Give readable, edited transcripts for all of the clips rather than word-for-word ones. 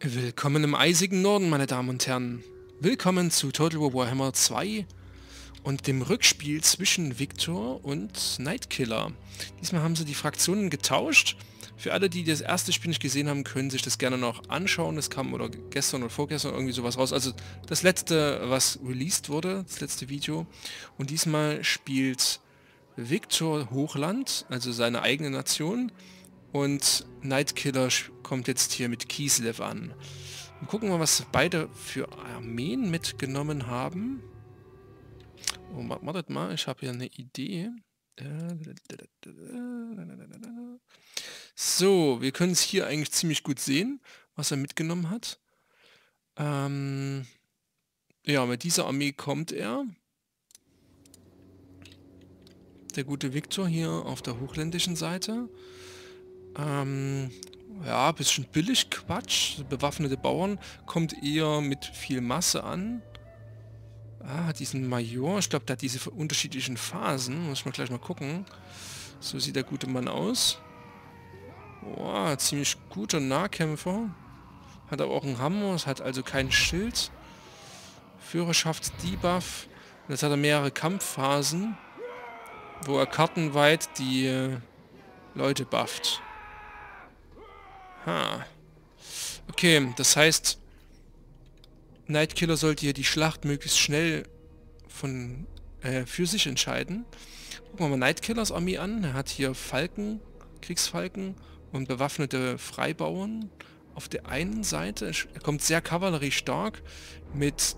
Willkommen im eisigen Norden, meine Damen und Herren. Willkommen zu Total War Warhammer 2 und dem Rückspiel zwischen Victor und Nightkiller. Diesmal haben sie die Fraktionen getauscht. Für alle, die das erste Spiel nicht gesehen haben, können sich das gerne noch anschauen. Das kam oder gestern oder vorgestern irgendwie sowas raus. Also das letzte, was released wurde, das letzte Video. Und diesmal spielt Victor Hochland, also seine eigene Nation. Und Nightkiller kommt jetzt hier mit Kislev an. Und gucken wir, was beide für Armeen mitgenommen haben. Oh, wartet mal, ich habe hier eine Idee. So, wir können es hier eigentlich ziemlich gut sehen, was er mitgenommen hat. Ja, mit dieser Armee kommt er. Der gute Victor hier auf der hochländischen Seite. Ja, bisschen billig Quatsch. Bewaffnete Bauern kommt eher mit viel Masse an. Hat diesen Major. Ich glaube, der hat diese unterschiedlichen Phasen. Muss ich mal gleich mal gucken. So sieht der gute Mann aus. Boah, ziemlich guter Nahkämpfer. Hat aber auch einen Hammer. Es hat also kein Schild. Führerschaftsdebuff. Und jetzt hat er mehrere Kampfphasen, wo er kartenweit die Leute bufft. Okay, das heißt, Nightkiller sollte hier die Schlacht möglichst schnell für sich entscheiden. Gucken wir mal Nightkillers Armee an. Er hat hier Falken, Kriegsfalken und bewaffnete Freibauern auf der einen Seite. Er kommt sehr kavalleriestark mit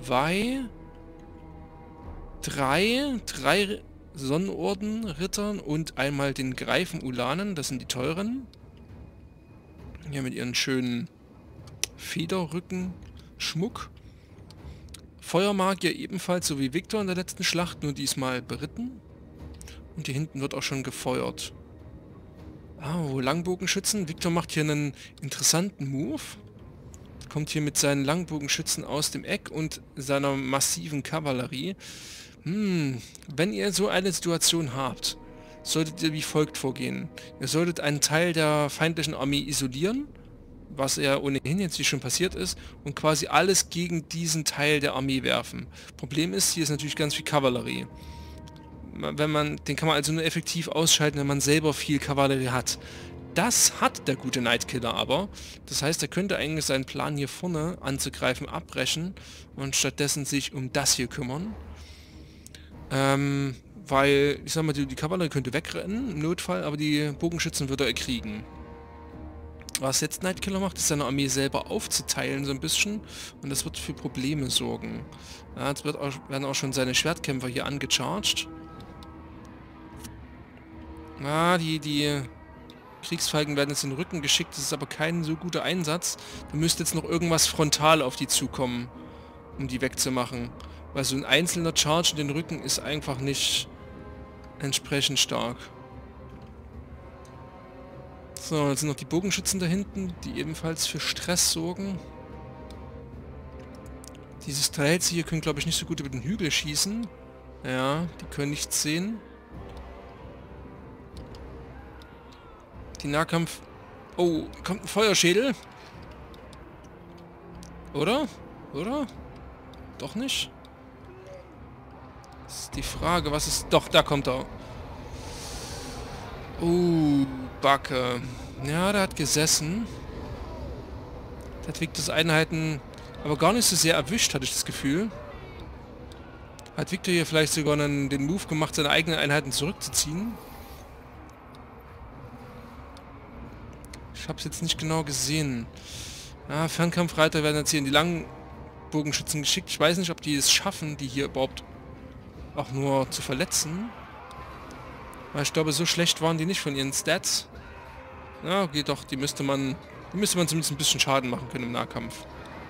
drei Sonnenorden-Rittern und einmal den Greifen-Ulanen. Das sind die teuren. Hier mit ihren schönen Federrücken, Schmuck. Feuermagier ebenfalls, so wie Victor in der letzten Schlacht, nur diesmal beritten. Und hier hinten wird auch schon gefeuert. Langbogenschützen. Victor macht hier einen interessanten Move. Kommt hier mit seinen Langbogenschützen aus dem Eck und seiner massiven Kavallerie. Wenn ihr so eine Situation habt, solltet ihr wie folgt vorgehen. Ihr solltet einen Teil der feindlichen Armee isolieren, was ja ohnehin jetzt wie schon passiert ist, und quasi alles gegen diesen Teil der Armee werfen. Problem ist, hier ist natürlich ganz viel Kavallerie. Den kann man also nur effektiv ausschalten, wenn man selber viel Kavallerie hat. Das hat der gute Nightkiller aber. Das heißt, er könnte eigentlich seinen Plan hier vorne anzugreifen abbrechen und stattdessen sich um das hier kümmern. Weil, ich sag mal, die Kavallerie könnte wegrennen im Notfall, aber die Bogenschützen würde er kriegen. Was jetzt Nightkiller macht, ist seine Armee selber aufzuteilen so ein bisschen und das wird für Probleme sorgen. Ja, jetzt werden auch schon seine Schwertkämpfer hier angecharged. Die Kriegsfalken werden jetzt in den Rücken geschickt, das ist aber kein so guter Einsatz. Da müsste jetzt noch irgendwas frontal auf die zukommen, um die wegzumachen. Weil so ein einzelner Charge in den Rücken ist einfach nicht entsprechend stark. So, jetzt sind noch die Bogenschützen da hinten, die ebenfalls für Stress sorgen. Diese Strelze hier können, glaube ich, nicht so gut über den Hügel schießen. Ja, die können nichts sehen. Die Nahkampf... Oh, kommt ein Feuerschädel. Oder? Oder? Doch nicht? Das ist die Frage, was ist... Doch, da kommt er. Backe. Ja, der hat gesessen. Der hat Victors Einheiten aber gar nicht so sehr erwischt, hatte ich das Gefühl. Hat Victor hier vielleicht sogar den Move gemacht, seine eigenen Einheiten zurückzuziehen? Ich habe es jetzt nicht genau gesehen. Fernkampfreiter werden jetzt hier in die Langbogenschützen geschickt. Ich weiß nicht, ob die es schaffen, die hier überhaupt auch nur zu verletzen. Weil ich glaube, so schlecht waren die nicht von ihren Stats. Ja, okay, doch, die müsste man zumindest ein bisschen Schaden machen können im Nahkampf.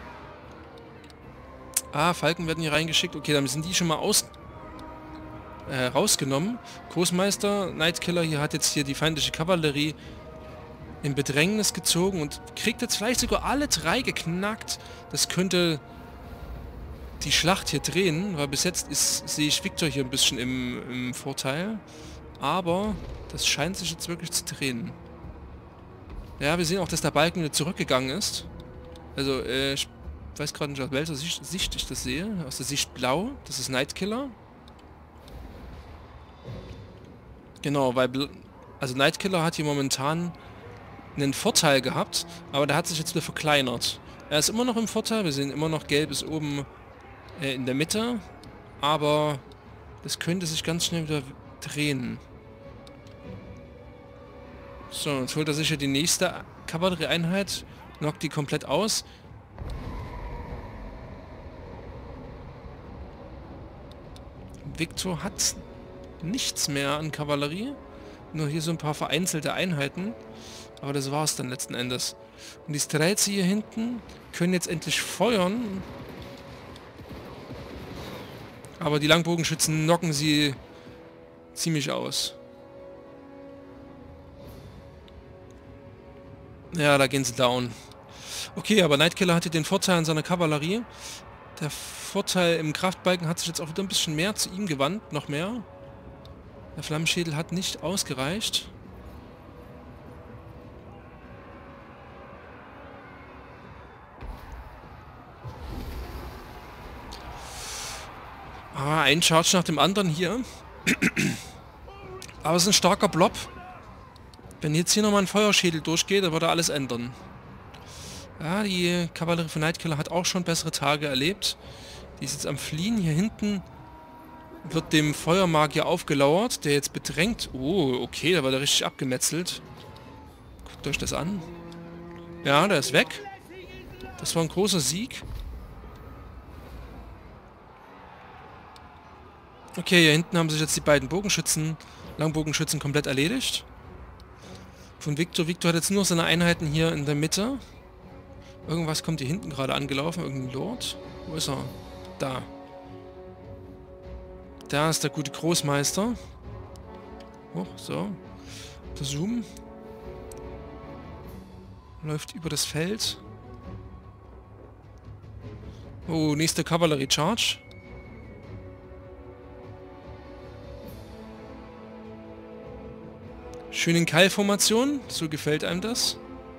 Falken werden hier reingeschickt. Okay, dann sind die schon mal rausgenommen. Großmeister, Nightkiller hier hat jetzt hier die feindliche Kavallerie in Bedrängnis gezogen und kriegt jetzt vielleicht sogar alle drei geknackt. Das könnte die Schlacht hier drehen, weil bis jetzt sehe ich Victor hier ein bisschen im Vorteil. Aber das scheint sich jetzt wirklich zu drehen. Ja, wir sehen auch, dass der Balken wieder zurückgegangen ist. Also, ich weiß gerade nicht, aus welcher Sicht ich das sehe. Aus der Sicht blau. Das ist Nightkiller. Genau, weil... Also Nightkiller hat hier momentan einen Vorteil gehabt, aber der hat sich jetzt wieder verkleinert. Er ist immer noch im Vorteil. Wir sehen immer noch gelb ist oben in der Mitte. Aber das könnte sich ganz schnell wieder drehen. So, jetzt holt er sich ja die nächste Kavallerieeinheit. Knockt die komplett aus. Viktor hat nichts mehr an Kavallerie. Nur hier so ein paar vereinzelte Einheiten. Aber das war's dann letzten Endes. Und die Strelzi hier hinten können jetzt endlich feuern. Aber die Langbogenschützen knocken sie ziemlich aus. Ja, da gehen sie down. Okay, aber Nightkiller hatte den Vorteil an seiner Kavallerie. Der Vorteil im Kraftbalken hat sich jetzt auch wieder ein bisschen mehr zu ihm gewandt. Noch mehr. Der Flammenschädel hat nicht ausgereicht. Ah, ein Charge nach dem anderen hier. Aber es ist ein starker Blob. Wenn jetzt hier nochmal ein Feuerschädel durchgeht, dann würde alles ändern. Ja, die Kavallerie von Nightkiller hat auch schon bessere Tage erlebt. Die ist jetzt am Fliehen. Hier hinten wird dem Feuermagier aufgelauert, der jetzt bedrängt... Oh, okay, da war der richtig abgemetzelt. Guckt euch das an. Ja, der ist weg. Das war ein großer Sieg. Okay, hier hinten haben sich jetzt die beiden Bogenschützen, Langbogenschützen komplett erledigt. Von Viktor. Viktor hat jetzt nur seine Einheiten hier in der Mitte. Irgendwas kommt hier hinten gerade angelaufen. Irgendein Lord. Wo ist er? Da. Da ist der gute Großmeister. Oh, so. Der Zoom. Läuft über das Feld. Oh, nächste Kavallerie-Charge. Schön in Keilformation. So gefällt einem das.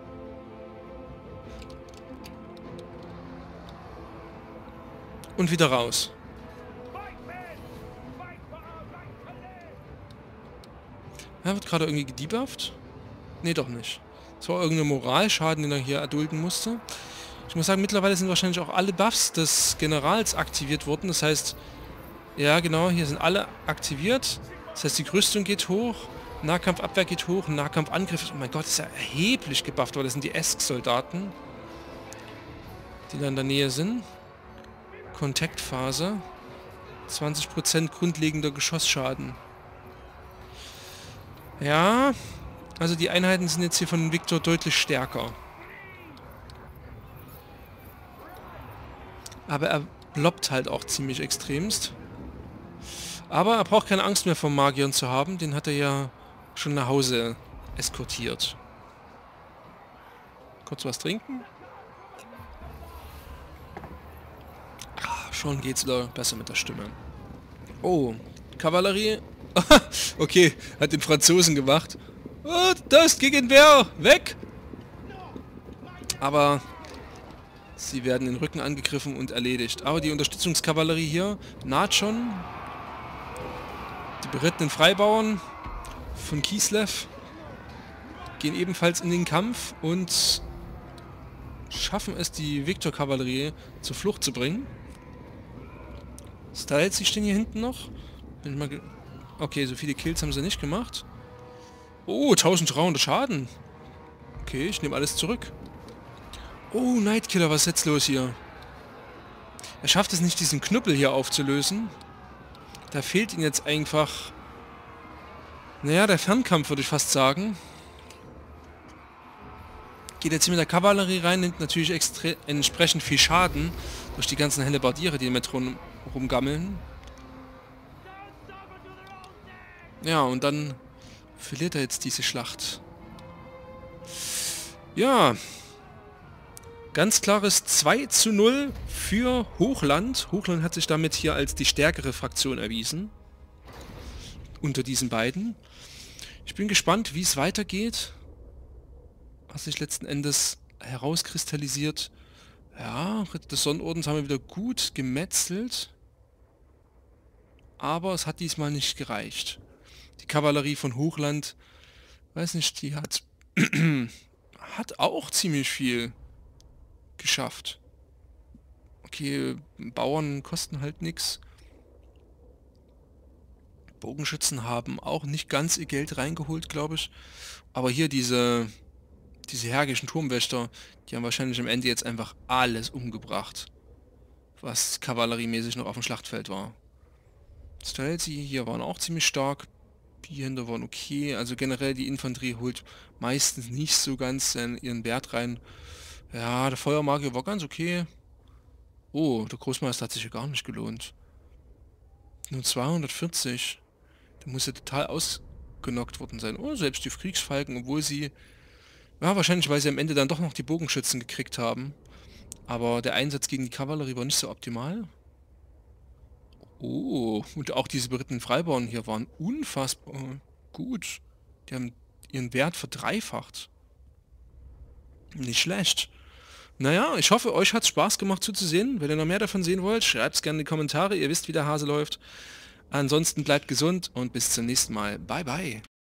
Und wieder raus. Er wird gerade irgendwie gedebufft. Nee, doch nicht. Das war irgendein Moralschaden, den er hier erdulden musste. Ich muss sagen, mittlerweile sind wahrscheinlich auch alle Buffs des Generals aktiviert worden. Das heißt, ja genau, hier sind alle aktiviert. Das heißt, die Rüstung geht hoch. Nahkampfabwehr geht hoch, Nahkampfangriff, oh mein Gott, ist ja erheblich gebufft, weil das sind die Esk-Soldaten, die da in der Nähe sind. Kontaktphase, 20% grundlegender Geschossschaden. Ja, also die Einheiten sind jetzt hier von Viktor deutlich stärker. Aber er bloppt halt auch ziemlich extremst. Aber er braucht keine Angst mehr vor Magiern zu haben, den hat er ja schon nach Hause eskortiert. Kurz was trinken. Schon geht's wieder besser mit der Stimme. Oh, Kavallerie. Okay, hat den Franzosen gemacht. Oh, das Gegenwehr, weg! Aber sie werden in den Rücken angegriffen und erledigt. Aber die Unterstützungskavallerie hier naht schon. Die berittenen Freibauern von Kislev gehen ebenfalls in den Kampf und schaffen es, die Viktor-Kavallerie zur Flucht zu bringen. Strelzi stehen hier hinten noch. Okay, so viele Kills haben sie nicht gemacht. Oh, 1300 Schaden. Okay, ich nehme alles zurück. Oh, Nightkiller, was ist jetzt los hier? Er schafft es nicht, diesen Knüppel hier aufzulösen. Da fehlt ihm jetzt einfach... Naja, der Fernkampf, würde ich fast sagen. Geht jetzt hier mit der Kavallerie rein, nimmt natürlich entsprechend viel Schaden durch die ganzen Hellebardiere, die mit rumgammeln. Ja, und dann verliert er jetzt diese Schlacht. Ja. Ganz klares 2:0 für Hochland. Hochland hat sich damit hier als die stärkere Fraktion erwiesen. Unter diesen beiden. Ich bin gespannt, wie es weitergeht. Was sich letzten Endes herauskristallisiert. Ja, Ritter des Sonnenordens haben wir wieder gut gemetzelt. Aber es hat diesmal nicht gereicht. Die Kavallerie von Hochland, weiß nicht, die hat, hat auch ziemlich viel geschafft. Okay, Bauern kosten halt nichts. Bogenschützen haben auch nicht ganz ihr Geld reingeholt, glaube ich. Aber hier diese hergischen Turmwächter, die haben wahrscheinlich am Ende jetzt einfach alles umgebracht, was kavalleriemäßig noch auf dem Schlachtfeld war. Strelzi hier waren auch ziemlich stark. Die Hinter waren okay. Also generell die Infanterie holt meistens nicht so ganz ihren Wert rein. Ja, der Feuermagier war ganz okay. Oh, der Großmeister hat sich ja gar nicht gelohnt. Nur 240. Der muss ja total ausgenockt worden sein. Oh, selbst die Kriegsfalken, obwohl sie... Ja, wahrscheinlich, weil sie am Ende dann doch noch die Bogenschützen gekriegt haben. Aber der Einsatz gegen die Kavallerie war nicht so optimal. Oh, und auch diese berittenen Freibauern hier waren unfassbar gut. Die haben ihren Wert verdreifacht. Nicht schlecht. Naja, ich hoffe, euch hat es Spaß gemacht zuzusehen. Wenn ihr noch mehr davon sehen wollt, schreibt es gerne in die Kommentare. Ihr wisst, wie der Hase läuft. Ansonsten bleibt gesund und bis zum nächsten Mal. Bye, bye.